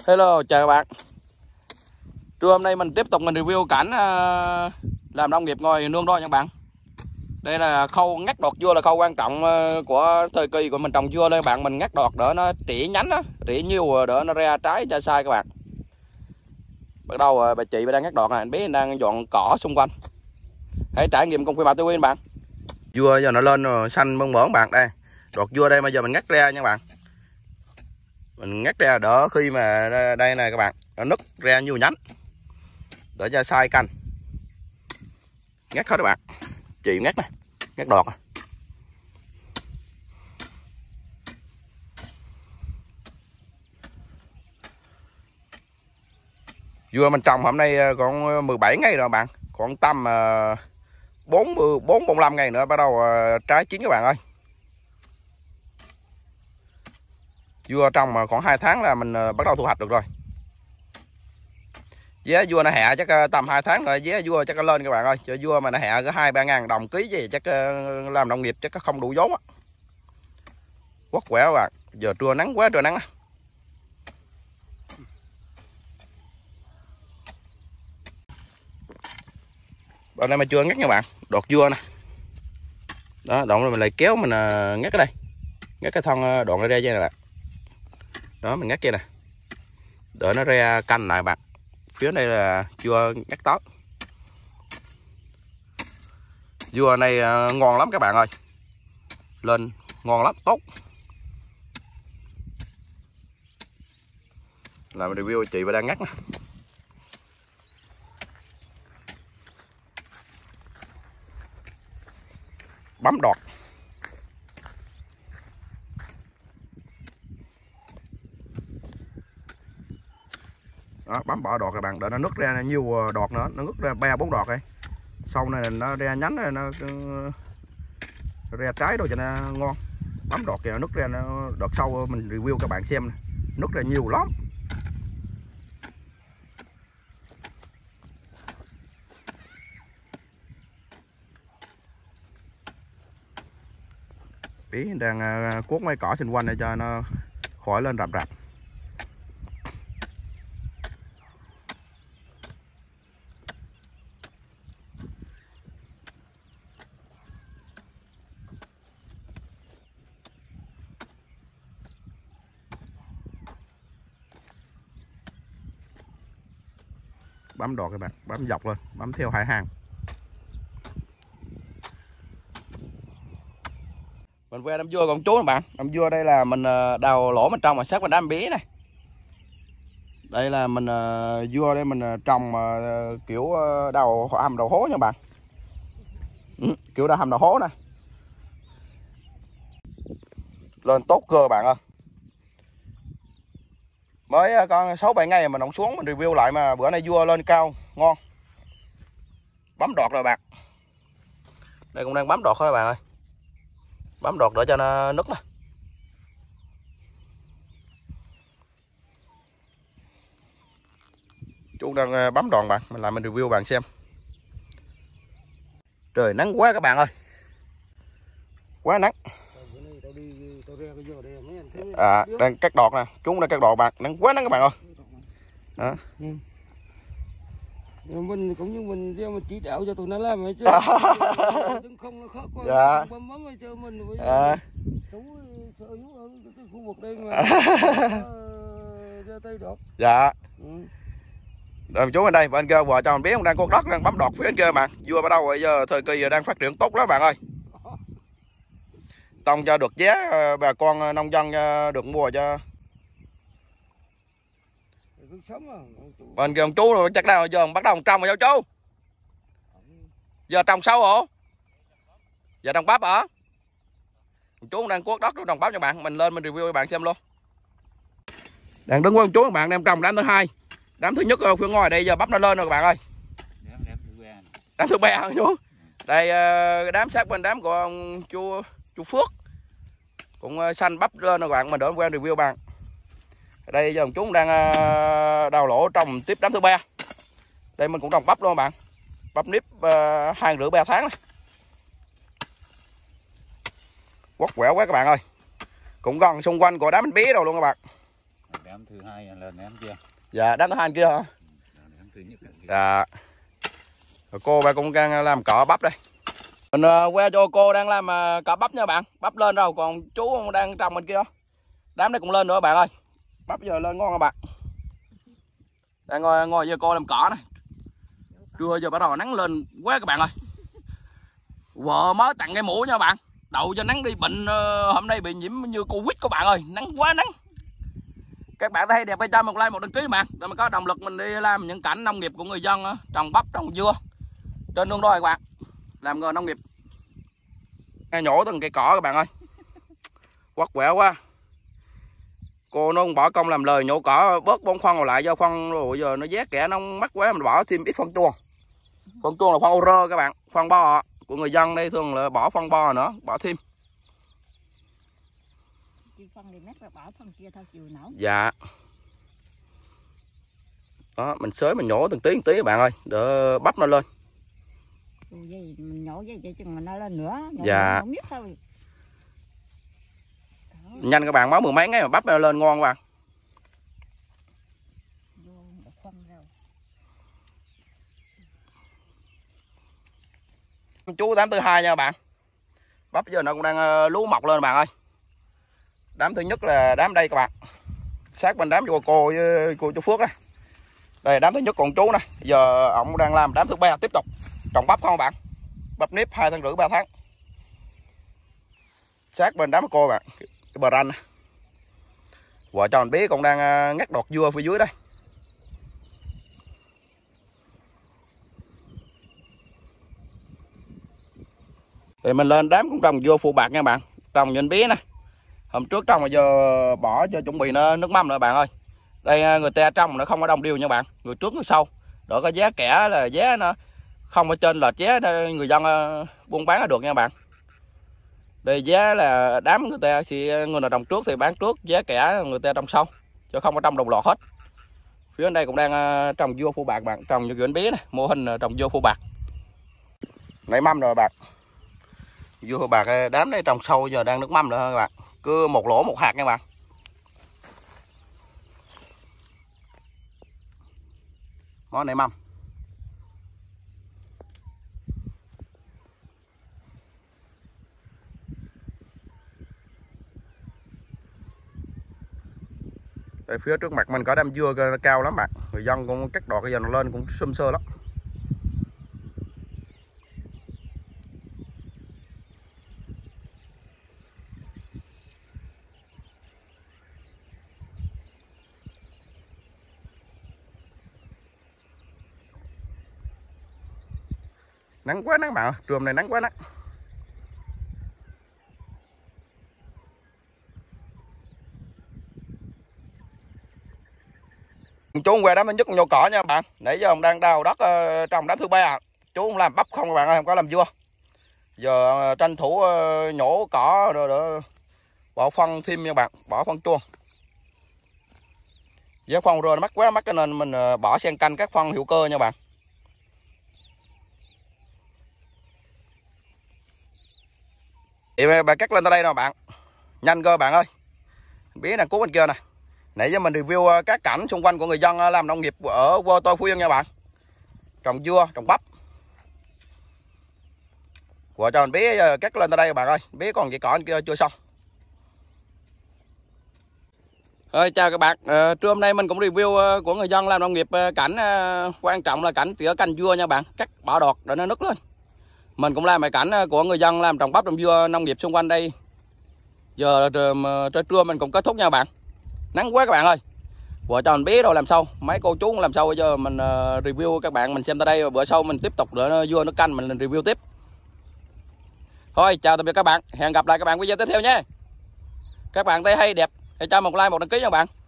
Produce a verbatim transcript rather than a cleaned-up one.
Hello, chào các bạn. Trưa hôm nay mình tiếp tục mình review cảnh uh, làm nông nghiệp ngồi nương đo nha các bạn. Đây là khâu ngắt đọt dưa, là khâu quan trọng uh, của thời kỳ của mình trồng dưa đây các bạn. Mình ngắt đọt đỡ nó trĩ nhánh á, trĩ nhiều đỡ nó ra trái ra sai các bạn. Bắt đầu uh, bà chị đang ngắt đọt này, anh bé đang dọn cỏ xung quanh. Hãy trải nghiệm công viên Mạo Tiêu Nguyên bạn. Dưa giờ nó lên rồi, xanh mơn mởn bạn. Đây, đọt dưa đây bây giờ mình ngắt ra nha các bạn. Mình ngắt ra đỡ khi mà đây này các bạn, nó nứt ra nhiều nhánh đỡ cho sai canh. Ngắt hết các bạn, chị ngắt này, ngắt đọt. Dưa mình trồng hôm nay còn mười bảy ngày rồi bạn, còn tầm bốn mươi bốn mươi lăm ngày nữa bắt đầu trái chín các bạn ơi. Dưa trồng mà khoảng hai tháng là mình bắt đầu thu hoạch được rồi. Giá dưa nó hẹ chắc tầm hai tháng rồi giá dưa chắc lên các bạn ơi. Cho dưa mà nó hẹ có hai ba ngàn đồng ký gì chắc làm nông nghiệp chắc không đủ vốn á. Quất quẻ các bạn. Giờ trưa nắng quá trời nắng. Bên đây mà chưa ngắt nha bạn, đọt dưa nè. Đó, đoạn rồi mình lại kéo mình ngắt cái đây. Ngắt cái thân đoạn nó ra vậy nè bạn. Đó, mình ngắt kia nè. Đợi nó ra canh lại bạn. Phía đây là dưa ngắt tốt. Dưa này ngon lắm các bạn ơi. Lên ngon lắm, tốt. Làm review chị và đang ngắt nè. Bấm đọt. Đó, bấm bỏ đọt các bạn, đợi nó nứt ra nhiều đọt nữa, nó nứt ra ba bốn đọt đây. Sau này nó ra nhánh này, nó ra trái rồi cho nó ngon. Bấm đọt kìa, nứt ra nó đợt sau mình review các bạn xem này. Nứt ra nhiều lắm. Bí đang cuốc mấy cỏ xung quanh để cho nó khỏi lên rạp rạp. Bấm đọt các bạn, bấm dọc lên, bấm theo hai hàng. Mình về đám dưa còn chú các bạn. Đám dưa đây là mình đào lỗ bên trong mà sát bên đám bí này. Đây là mình dưa đây mình trồng kiểu đầu hầm đầu hố nha bạn. Ừ, kiểu đầu hầm đầu hố nè. Lên tốt cơ bạn ơi. Mới con sáu bảy ngày mình nóng xuống mình review lại mà bữa nay dưa lên cao ngon. Bấm đọt rồi bạn. Đây cũng đang bấm đọt thôi các bạn ơi. Bấm đọt để cho nó nứt nè. Chú đang bấm đòn bạn, mình làm mình review bạn xem. Trời nắng quá các bạn ơi. Quá nắng. À, đang cắt đọt nè, chúng đang cắt đọt bạn, nắng quá nắng các bạn ơi. Đó. Ừ. Mình cũng như mình mình chỉ đạo cho tụi nó làm vậy chứ. Đứng không nó khó quá. Dạ. Bấm bấm cho mình với. À. Chú sợ chú ở cái khu vực đây mà. Ra tay đọt. Dạ. Ừ. Rồi chú bên đây, bên kia vợ chồng bé cũng đang cột đất đang bấm đọt phía bên kia mà. Dưa bắt đầu giờ thời kỳ đang phát triển tốt lắm bạn ơi. Tông cho được giá bà con nông dân được mua cho. Bên kia ông chú rồi chắc đâu giờ bắt đầu trồng rồi cháu chú. Giờ trồng sâu hả? Giờ trồng bắp hả? Chú đang cuốc đất trồng bắp cho bạn, mình lên mình review cho bạn xem luôn. Đang đứng với ông chú các bạn đang trồng đám thứ hai. Đám thứ nhất ở phía ngoài đây giờ bắp nó lên rồi các bạn ơi. Đám thứ ba hả chú? Đây đám sát bên đám của ông chú chú Phước. Cũng xanh bắp lên rồi các bạn, mình đỡ quen review bạn. Đây giờ chúng đang đào lỗ trồng tiếp đám thứ ba. Đây mình cũng trồng bắp luôn các bạn. Bắp nếp hai rưỡi ba tháng này. Quất quẹo quá các bạn ơi. Cũng gần xung quanh của đám bánh bí đâu luôn các bạn. Đám thứ hai là đám kia. Dạ, đám thứ hai kia hả? Đám thứ nhất. Dạ. Rồi cô ba cũng đang làm cỏ bắp đây. Mình uh, que cho cô đang làm uh, cỏ bắp nha bạn. Bắp lên rồi, còn chú đang trồng bên kia. Đám này cũng lên nữa bạn ơi. Bắp giờ lên ngon các bạn. Đang ngồi ngồi với cô làm cỏ này. Trưa giờ bắt đầu nắng lên quá các bạn ơi. Vợ mới tặng cái mũ nha bạn. Đậu cho nắng đi bệnh uh, hôm nay bị nhiễm như Covid các bạn ơi, nắng quá nắng. Các bạn thấy đẹp hay cho một like một đăng ký bạn, để mình có động lực mình đi làm những cảnh nông nghiệp của người dân uh, trồng bắp trồng dưa trên nương đôi các bạn. Làm nghề nông nghiệp. Nhổ từng cây cỏ các bạn ơi. Quắc quẹo quá. Cô nó cũng bỏ công làm lời nhổ cỏ bớt bón phân rồi lại do phân rồi giờ nó giá kẻ nó mắc quá, mình bỏ thêm ít phân chuông. Phân chuông là phân ô rơ các bạn, phân bo của người dân đây thường là bỏ phân bo nữa, bỏ thêm. Phân thì mét bỏ phân kia thôi chịu nổi. Dạ. Đó, mình xới mình nhổ từng tí từng tí các bạn ơi, đỡ bắp nó lên. Dây mình nhổ dây vậy chừng mà nó lên nữa. Nhổ dạ. Không biết thôi. Nhanh các bạn, mới mười mấy ngày mà bắp nó lên ngon các bạn. Chú đám thứ hai nha bạn. Bắp giờ nó cũng đang lú mọc lên bạn ơi. Đám thứ nhất là đám đây các bạn. Sát bên đám của cô với cô chú Phước đây. Đây đám thứ nhất còn chú này. Giờ ông đang làm đám thứ ba tiếp tục trồng bắp không các bạn. Bắp nếp hai tháng rưỡi ba tháng. Sát bên đám của cô bạn. Cái bờ ranh này. Vợ chồng bé còn đang ngắt đọt dưa phía dưới đây. Thì mình lên đám cũng trồng dưa phụ bạc nha bạn. Trồng nhìn bé nè. Hôm trước trồng mà giờ bỏ cho chuẩn bị nó nước mắm nữa bạn ơi. Đây người ta trồng nó không có đồng đều nha bạn. Người trước người sau. Đỡ có giá kẻ là giá nó không ở trên lệch giá người dân buôn bán là được nha bạn. Đây giá là đám người ta thì người nào trồng trước thì bán trước, giá kẻ người ta trồng sau. Chứ không có trồng đồng loạt hết. Phía bên đây cũng đang trồng dưa phụ bạc bạn. Trồng như kiểu bé này. Mô hình trồng dưa phụ bạc. Nảy mâm rồi bạn. Dưa bạc đám đây trồng sâu giờ đang nước mâm nữa các bạn. Cứ một lỗ một hạt nha bạn. Món này mâm. Đây phía trước mặt mình có đám dưa cao lắm bạn. Người dân cũng cắt đọt giờ nó lên cũng sum sơ lắm. Nắng quá nắng bạn ơi, trưa hôm nay nắng quá nắng. Chú qua đám thứ nhất nhổ cỏ nha bạn. Nãy giờ ông đang đào đất uh, trồng đám thứ ba. Chú không làm bắp không các bạn ơi, không có làm dưa. Giờ uh, tranh thủ uh, nhổ cỏ rồi đỡ bỏ phân thêm nha bạn, bỏ phân chuông. Giá phân rồi nó mắc quá mắc cho nên mình uh, bỏ xen canh các phân hữu cơ nha bạn. Thì bà cắt lên tới đây nè bạn. Nhanh cơ bạn ơi. Biết nè, cuốn bên kia nè. Nãy giờ mình review các cảnh xung quanh của người dân làm nông nghiệp ở Vô Tôi Phú Yên nha bạn. Trồng dưa, trồng bắp. Vợ cho mình bé cắt lên tới đây bạn ơi. Bé còn cái cỏ kia chưa xong. Rồi, chào các bạn. À, trưa hôm nay mình cũng review của người dân làm nông nghiệp cảnh quan trọng là cảnh tỉa canh dưa nha bạn. Cắt bỏ đọt để nó nứt lên. Mình cũng làm bài cảnh của người dân làm trồng bắp trồng dưa nông nghiệp xung quanh đây. Giờ trưa trưa mình cũng kết thúc nha bạn. Nắng quá các bạn ơi. Vợ chồng bé rồi làm sao, mấy cô chú cũng làm sao, bây giờ mình uh, review các bạn mình xem tới đây, rồi bữa sau mình tiếp tục để nó vua nó canh mình review tiếp. Thôi chào tạm biệt các bạn, hẹn gặp lại các bạn video tiếp theo nhé. Các bạn thấy hay đẹp hãy cho một like một đăng ký nha bạn.